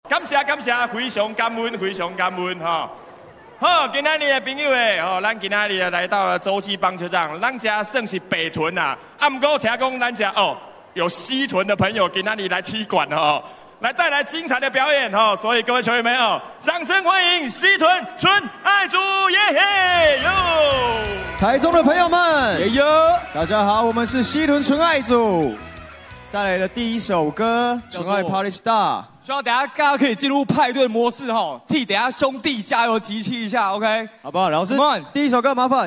感谢，非常感恩哈。好，今仔日的朋友诶，吼，咱今仔日来到了洲际棒球场，咱家算是北屯啊。啊，不过听讲咱家有西屯的朋友今仔日来踢馆哦，来带来精彩的表演哦。所以各位球员们掌声欢迎西屯纯爱组耶嘿哟！ 台中的朋友们，耶哟！大家好，我们是西屯纯爱组带来的第一首歌《纯爱 Party Star》。 希望等下大家可以进入派对模式哈，替等下兄弟加油集气一下 ，OK？ 好不好？老师，第一首歌麻烦。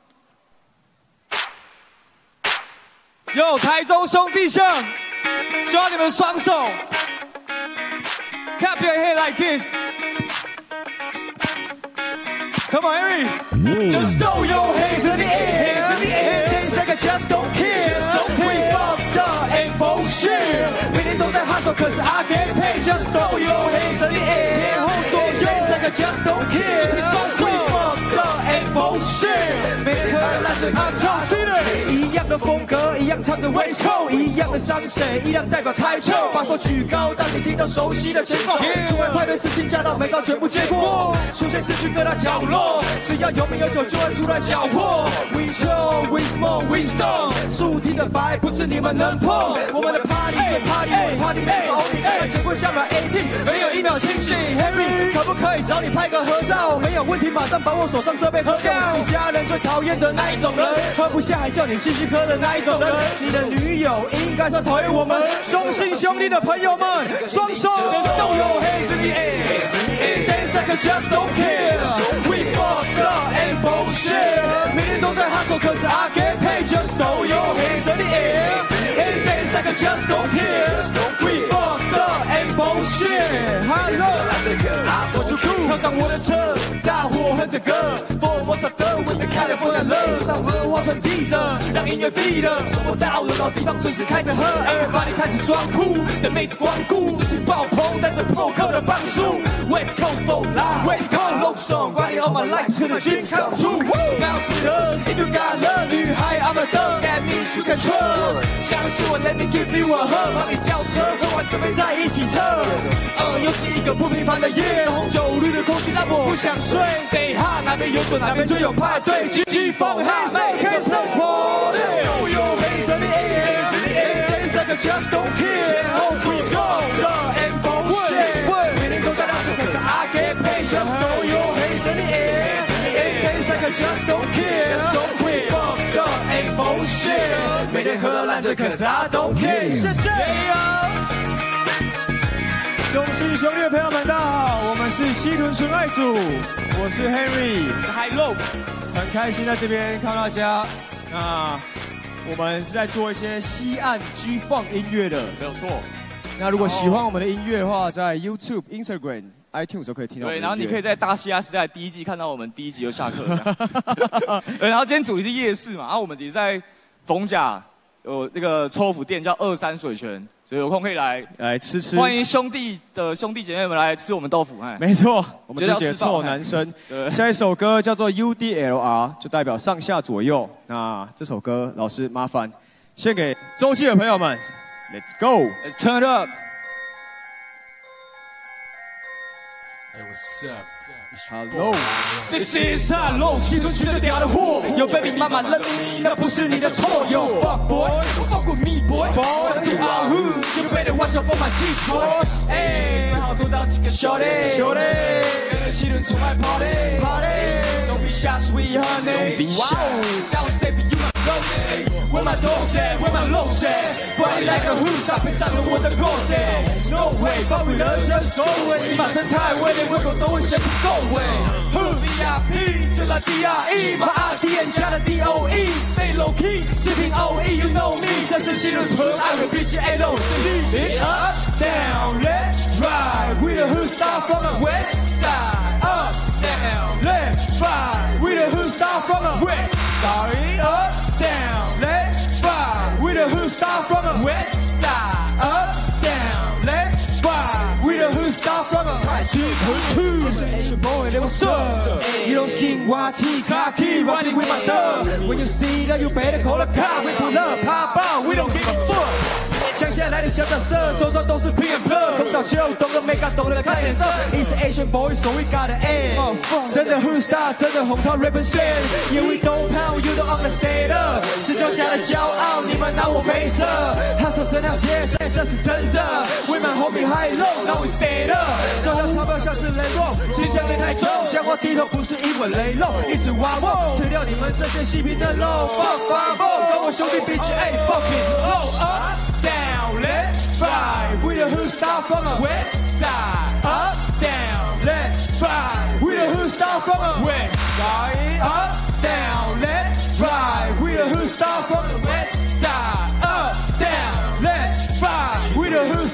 哟，台中兄弟象，希望你们双手 ，clap your hand like this。Come on, Harry. Just throw your hands in the air, hands in the air. Things like I just don't care. We fucked up and bullshit. 每天都在 hustle, cause I get paid. Just throw your hands in the air. 前后左右 Things like I just don't care. We fucked up and bullshit. 每天喝烂醉他唱 city. 一样的风格，一样唱着 West Coast， 一样的山水，一样代表台球。把手举高，当你听到熟悉的前奏。除了派对自信驾到没到全部接过。出现失去各大角落。 只要有名有酒，就会出来搅和。We show, we smoke, we stone。树听的白不是你们能碰。我们的 party 最 party，party 没有 only。看前棍下秒18，没有1秒清醒。Harry 可不可以找你拍个合照？没有问题，马上把我手上这杯喝掉。你家人最讨厌的那一种人，喝不下还叫你继续喝的那一种人。你的女友应该算讨厌我们。中信兄弟的朋友们，双手 throw your hands in the air, dance like I just don't care. We fucked up and bullshit. 每天都在 hustle, cause I get paid. Just throw your hands in the air and dance like I just don't care. We fucked up and bullshit. Hello, 我出库，跳上我的车，大伙哼着歌。For most of the winter California love， 就像荷花传递着，让音乐 feed 着。我到了老地方，准时开始喝。Everybody 开始装酷，等妹子光顾，自信爆棚，带着破克的棒数。West Coast for life, West Coast love song, riding all my life till the dreams come true. Bounce with us, if you got love， 女孩 I'm a thug, that means you can trust。相信我 ，Let me give you a hug， 帮你叫车，喝完准备在一起测。又是一个不平凡的夜，红酒绿的空气让我不想睡。Stay high， 哪边有酒哪边就有派对，气氛嗨，每天生活。Throw your hands in the air, dance like I just don't care. Home we go, and bullshit. 每天都在大声，可是 I get paid. Just throw your hands in the air, dance like I just don't care. We fucked up and bullshit. 每天喝烂醉，可是 I don't care. 谢谢。 中信兄弟的朋友们，大家好，我们是西屯纯爱组，我是 Henry， 我是 Hello， 很开心在这边看到大家。那我们是在做一些西岸 G-Funk 音乐的， 没有错。 那如果喜欢我们的音乐的话，在 YouTube、Instagram、iTunes 都可以听到。 对，然后你可以在大西亚时代第一季看到我们第一集就下课了。对，然后今天主题是夜市嘛，然后我们也在逢甲有那个臭豆腐店叫23水泉。所以有空可以来吃吃， 欢迎兄弟姐妹们来吃我们豆腐。 没错，我们这节臭男生。下一首歌叫做 UDLR， 就代表上下左右。那这首歌，老师麻烦献给洲际的朋友们。Let's go，Let's turn it up。 Hey, what's up？Hello，This is Hello， 西屯区最屌的货。有 baby 妈妈认你，那不是你的错。有 fuck boy，fuck with me boy。Do our hood，you better watch out for my G boy。哎，正好捉到几个兄弟，跟着西屯纯爱 party。Don't be shy sweet honey。Wow， now say be you my lonely。Where my dogs at？ Where my lows at？Body like a hood， 搭配上了我的 goals at。No way， 把我人生收尾。你把身材为连胃口都会嫌不够。VIP till I DRE， 把 RDN 加了 DOE， low key 视频 OE，You know me， 这是西屯纯爱的 BGLOC。It's up down let's ride，We the hood star from the west side。Up down let's ride，We the hood star from the west side。Up down let's ride，We the hood star from the west side。Up down let's ride，We the hood star from the西屯区。Asian boy, they what's up? Yellow skin, white tee, cocky, riding with my thug. When you see that, you better call a cop. We pull up, pop out, we don't give a fuck. 乡下来的小角色，周遭都是 P and Plus， 从小就懂得 make up， 懂得看脸色。East Asian boy， so we got an A。真的 Who Star， 真的红桃 represent。Yeah we don't pound，you don't understand。是旧家的骄傲，你们拿我没辙。他说这条街，这是真的。We my homie high low，now we stand up。收到钞票像是雷梦，心想脸太重，讲话低头不是因为雷漏，一直挖我，吃掉你们这些细皮的肉。Fuck， 跟我兄弟比起 ，A fucking low up down let's ride。We the Who Star from the west side。Up down let's ride。We the Who Star from the west side。Up down let's ride。We the Who Star from the west side。Up down let's ride。We the Who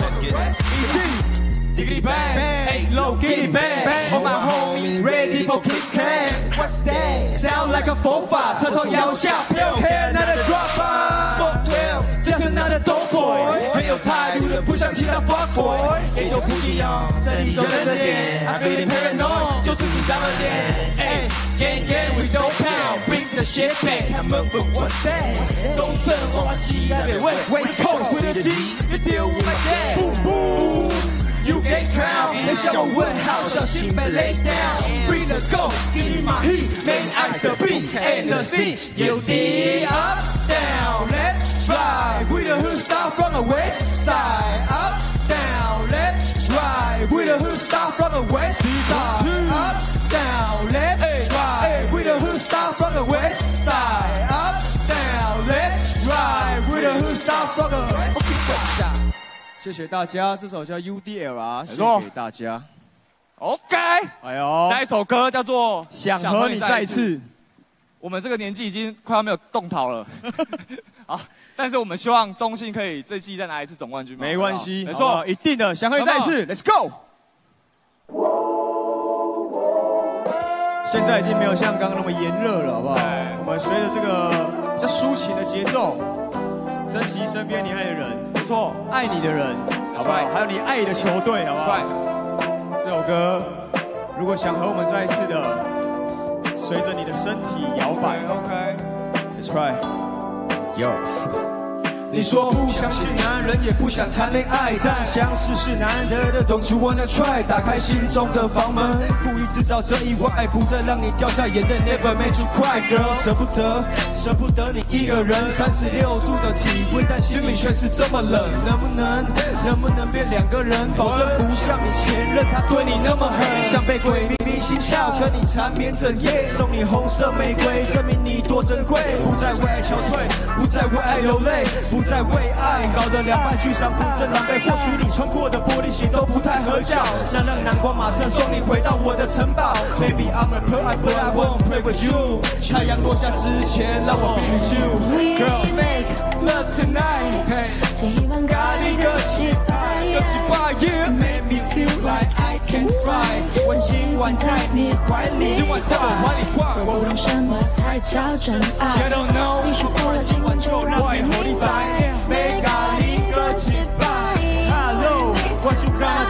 Star。Diggity bang, ain't low, get it bang. All my homies ready for kick can. What's that? Sound like a 4-5， 车头摇下，不要 care another drop. 412， just another dope boy。很有态度的，不像其他 fuck boy。也就不一样，这里有人的脸 ，I feel paranoid， 就是紧张的脸。Gang we don't pound, bring the shit back。他们问 What's that？ 东正华西台北 West Coast with a D， you deal with my gang。Boom boom。You get crowned， 人向我问好，小心被 lay down。Free the go， give me my heat，Man ice the beat and the stage。有地 up down let's ride，We the Who Star from the west side。Up down let's ride，We the Who Star from the west side。Up down let's ride，We the Who Star from the west side。Up down let's ride，We the Who Star from the west side。 谢谢大家，这首叫 UDLR， 献给大家。 OK， 哎呦， 下一首歌叫做《 想和你再一次》。 我们这个年纪已经快要没有动桃了，好，但是我们希望中信可以这季再拿一次总冠军。 没关系， 没错， 一定的，想和你再一次 ，Let's go。现在已经没有像刚刚那么炎热了，好不好？我们随着这个比较抒情的节奏，珍惜身边你爱的人， 没错， 爱你的人，好不好？还有你爱的球队，好不好？这首歌，如果想和我们再一次的，随着你的身体摇摆 ，OK，Let's try，Yo。 你说不想是男人，也不想谈恋爱，但相识是难得的 ，Don't you wanna try？ 打开心中的房门，故意制造这意外，不再让你掉下眼泪 ，Never made you cry，girl， 舍不得你一个人，36度的体温，但心里却是这么冷。能不能变两个人？保证不像你前任，他对你那么狠，像被鬼迷迷心窍，跟你缠绵整夜，送你红色玫瑰，证明你多珍贵，不再为爱憔悴，不再为爱流泪，不再为爱搞得两败俱伤，浑身狼狈。或许你穿过的玻璃鞋都不太合脚，那让南瓜马车送你回到我的城堡。Maybe I'm a pro, but I won't play with you。太阳落下之前，让我 be with you。Girl, make love tonight。咖喱个气派，yeah。Make me feel like I can fly。我今晚在你怀里，今晚在我怀里晃。我用什么才叫真爱 ？You don't know。你说过了今晚就让你和你在。没咖喱个气派 ，Hello， what you gonna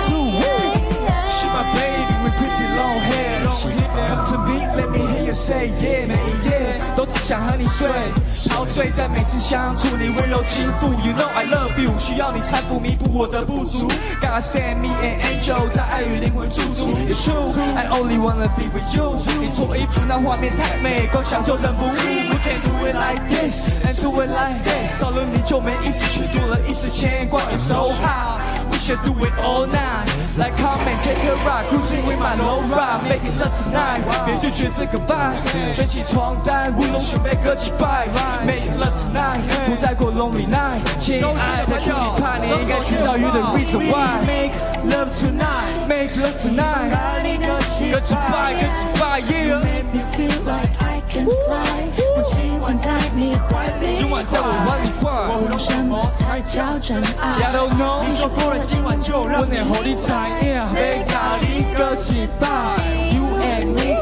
do？She my baby with pretty long hair。Come to me, let me hear you say yeah。每一夜都只想和你睡，陶醉在每次相处，你温柔轻抚。You know I love you， 需要你搀扶弥补我的不足。God send me an angel， 在爱与灵魂驻足。It's true， I only wanna be with you。你脱衣服那画面太美，光想就忍不住。We can do it like this and do it like that。少了你就没意思，却多了一丝牵挂。It's so hot，we should do it all night。Like come and take a ride，cruising with my low ride，making love tonight。别拒绝这个 vibe， 卷起床单，乌龙准备歌几拜 ，making love tonight， 不再过 lonely night。亲爱的 cutie pie， 你应该知道 you the reason why。Make love tonight，make love tonight。歌几拜，歌几拜 ，yeah。Make me feel like I can fly， 我今晚在你怀里，今晚在我怀里晃。我用什么才叫真爱 ？I don't know。你说过了今晚就让你和你在一起，make咖喱歌几拜 ，you and me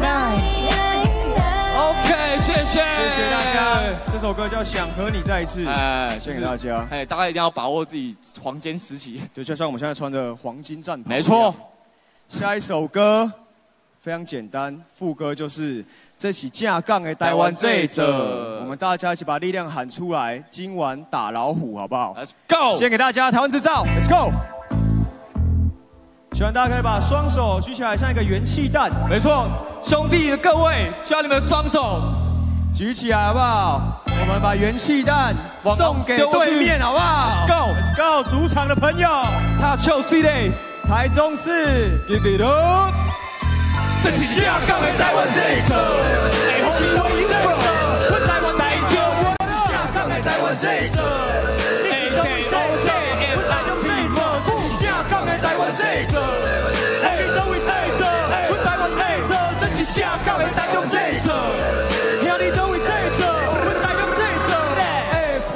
tonight。OK， 谢谢大家。这首歌叫《想和你再一次》，献给大家。 大家一定要把握自己黄金时期。 对，就像我们现在穿的黄金战袍。 没错。 下一首歌非常简单，副歌就是这是正港的台湾这一则，我们大家一起把力量喊出来，今晚打老虎，好不好 ？Let's go！ 先给大家台湾制造 ，Let's go！ 希望大家可以把双手举起来，像一个元气弹。 没错，兄弟的各位，需要你们的双手举起来，好不好？我们把元气弹送给对面，好不好 ？Let's go！ 主场的朋友， 他球 C 嘞， 台中市 ，Give it up！ 这是正港的台湾这一侧，哎，红衣为这一侧，我台湾台球，这是正港的台湾这一侧，你是东这一侧，我台中这一侧，这是正港的台湾这一侧，哎，你东这一侧，我台湾这一侧，这是正港的台中这一侧，兄弟东这一侧，我台中这一侧，哎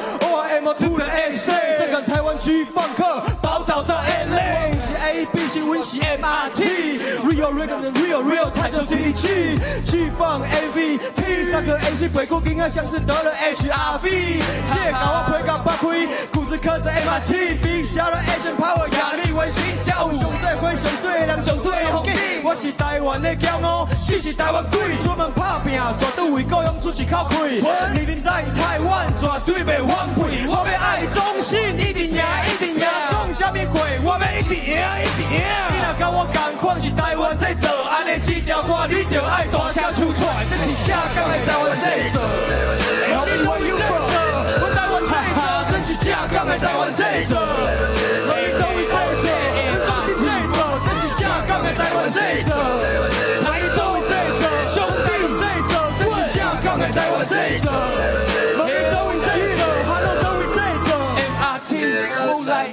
，OMO2的 MC， 这个台湾区放客，宝岛到 LA， 是 ABC， 我是 MRT。Real Regan 的 Real 台中 CDG 去放 MVP， 三个 AC 鬼谷应该像是得了 HRV， 借搞我配甲八开，骨子刻着 MRT， 比小的 Asian Power 压力为新教，上社会上水的人上水的风景，我是台湾的骄傲，死是台湾鬼，出门打拼，绝对为故乡出一口气，你人在台湾绝对袂反悔，我要爱中信，一定赢，一定赢，中啥物鬼，我要一定赢，一定赢，你若甲我同款是台湾这座，安尼这条歌你着爱大声唱出来，这是正港的台湾这座，哎，好，我有这座，我台湾这座，这是正港的台湾这座，你都会这座，我中心这座，这是正港的台湾这座，台中这座，兄弟这座，这是正港的台湾这座，你都会这座，哈喽都会这座 ，MRT smooth like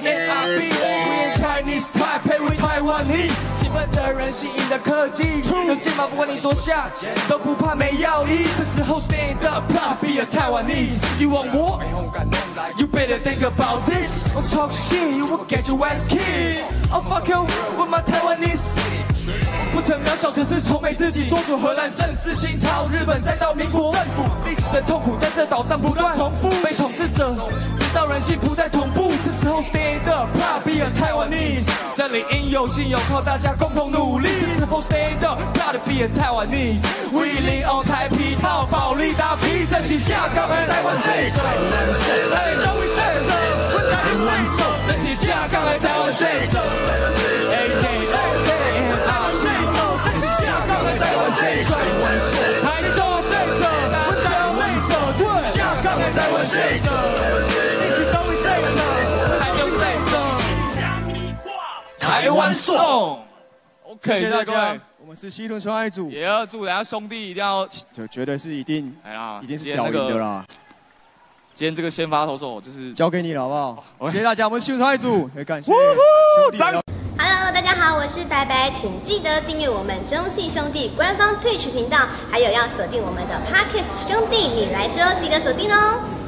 NRB。Chinese Taipei with Taiwanese， 兴奋的人吸引的科技，有肩膀不管你多下都不怕没药医。这时候 stand up, be a Taiwanese. You want war? You better think about this. Don't talk shit, you will get your ass kicked. I'll fuck you with my Taiwanese. 不曾渺小，只是崇美自己，做出荷兰正式新朝，日本再到民国政府，历史的痛苦在这岛上不断重复，被统治者直到人心不再同步。这时候 stand up, be a Taiwanese， 这里应有尽有，靠大家共同努力。这时候 stand up, be a Taiwanese， we live on 台皮套暴力打皮，这是正港的台湾这一座，哎，都会这一座，我台湾这一座，这是正港的台湾这一座，哎，台湾这一座，台中这一座，我台湾这一座，这是正港的台湾这一座，你是东这一座，台中这一座，台湾颂。 OK， 谢谢大家。我们是西屯纯爱组， 也要祝大家兄弟一定要， 就绝对是一定， 哎呀， 已经是屌赢的啦。 今天这个先发投手就是交给你了，好不好？谢谢大家，我们西屯纯爱组也感谢。 Hello， 大家好，我是白白，请记得订阅我们中信兄弟官方Twitch频道，还有要锁定我们的 Podcast 兄弟你来说，记得锁定哦。